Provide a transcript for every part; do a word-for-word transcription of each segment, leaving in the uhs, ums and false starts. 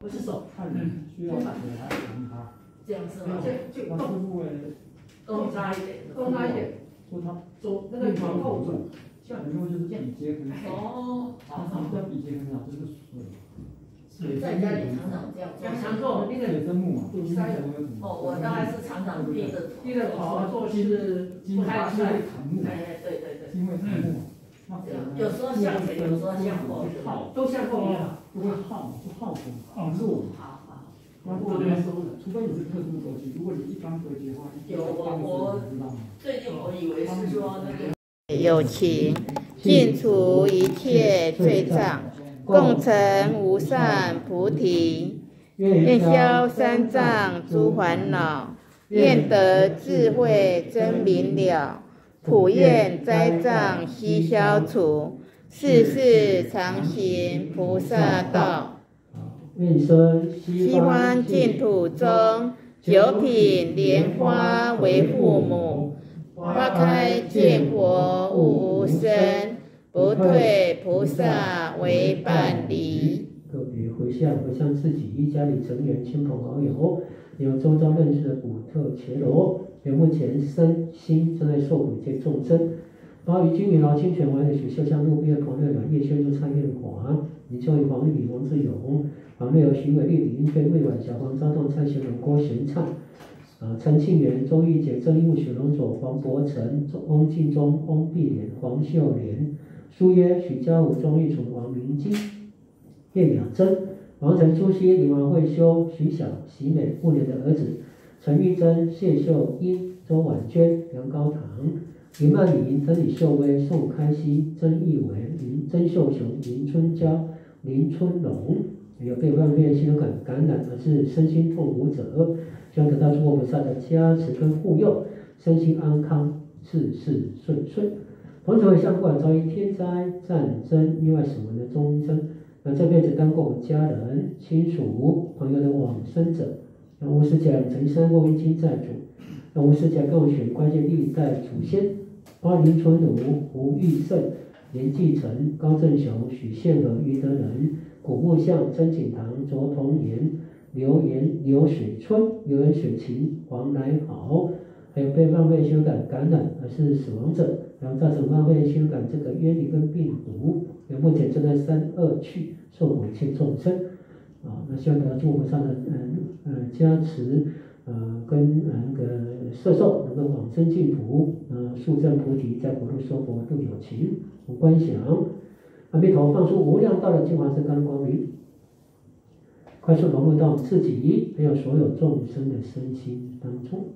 不是手， 看需要给它让它， 这样是吗？ 就就那是因为多拉一点， 多拉一点， 说它左那个前后转， 像因为就是比肩很少， 哦，好好它比肩很少，就是水。 在家里常常这样做， 常做那个水生木嘛， 哦，我大概是常常低着低着头做事，不太晒。 哎，对对对。 因为成木嘛， 有时候向前，有时候向后， 好，都向后面。 不会耗，不耗损，耗弱。 好好。 那不能收的，除非你是特殊格局，如果你一般格局的话， 有我我最近我以为是说那个有情，尽除一切罪障，共成无上菩提。愿消三障诸烦恼，愿得智慧真明了，普愿灾障悉消除，世世常行菩萨道。 愿生西方净土中，九品莲花为父母，花开见佛悟无生，不退菩萨为伴侣。 个别回向，回向自己一家里成员、亲朋好友，有周遭认识的古特伽罗，有目前身心正在受苦一切众生。包于金鱼劳清泉丸的许秀香路毕业彭瑞软叶轩就蔡艳华，李秋雨黄玉米王志勇。黄瑞友、徐伟丽、李英翠、魏婉、小黄、张栋、蔡贤文、郭玄灿，啊，陈庆元、周玉洁、郑义武、许荣佐、黄伯成、翁敬忠、翁碧莲、黄秀莲、苏约、许家武、钟玉楚、王明基、叶雅珍、王晨、朱熹、李王慧修、徐晓、喜美、妇联的儿子陈玉珍、谢秀英、周婉娟、梁高堂、林曼玲、曾李秀薇、宋开熙、曾义文、林曾秀雄、林春娇、林春龙。有被外面心流感感染而是身心痛苦者，希望得到诸佛菩萨的加持跟护佑，身心安康，事事顺遂。同时会向不管遭遇天灾、战争、意外死亡的众生，那这辈子当过我们家人、亲属、朋友的往生者，那无始甲曾三过冤亲债主，那无始甲跟我选关系历代祖先，包林春如、胡玉胜、严继成、高正雄、许宪和、于德仁。古木像、曾景堂、卓同言、刘岩、刘水春、刘元水琴、黄来豪，还有被慢肺血感感染而是死亡者，然后造成慢肺血感这个冤灵跟病毒，有目前正在三恶趣受苦一切众生，啊，那希望得到诸佛菩萨的嗯呃加持，呃跟呃那个摄受能够往生净土，呃速证菩提，在国土说佛度有情，我观想。阿弥陀放出无量道的净华色甘光明，快速融入到自己还有所有众生的身心当中。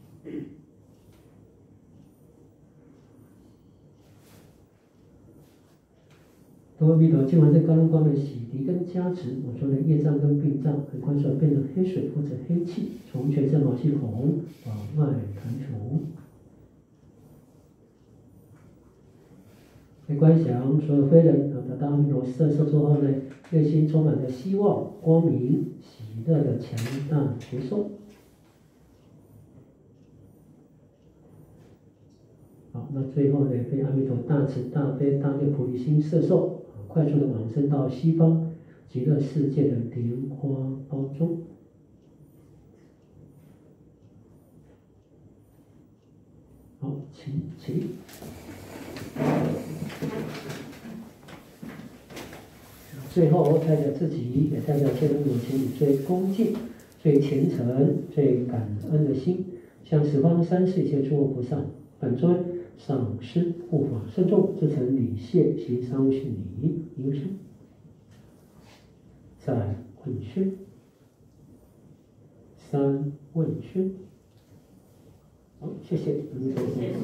阿弥陀净华色甘光的洗涤跟加持，我说的业障跟病障，很快速变成黑水或者黑气，从全身毛细孔往外弹除。来观想所有非人啊，得到阿弥陀摄受之后呢，内心充满着希望、光明、喜乐的强大觉受。好，那最后呢，被阿弥陀大慈大悲大愿菩提心摄受，啊，快速的往生到西方极乐世界的莲花包中。好，请起。最后代表自己，也代表这种有情以最恭敬、最虔诚、最感恩的心，向十方三世一切诸佛菩萨、本尊、上师、护法、圣众，至诚礼谢，行三无性礼，一生。再问宣，三问宣。好，谢谢。谢谢。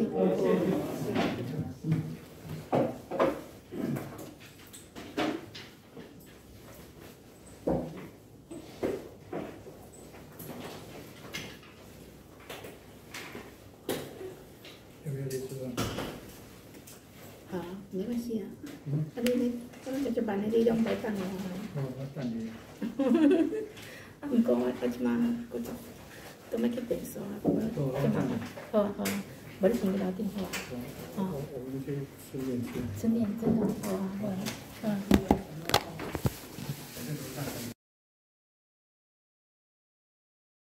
好，没关系啊。嗯。啊，你你，我们就办那啲两百档咯。哦，我等你。啊，唔过我我即马嗰種，都咪去電數啊，咁啊，即馬，好啊好啊，我哋先打電話。哦。我們去吃麵去。吃麵真的，好啊好啊，嗯。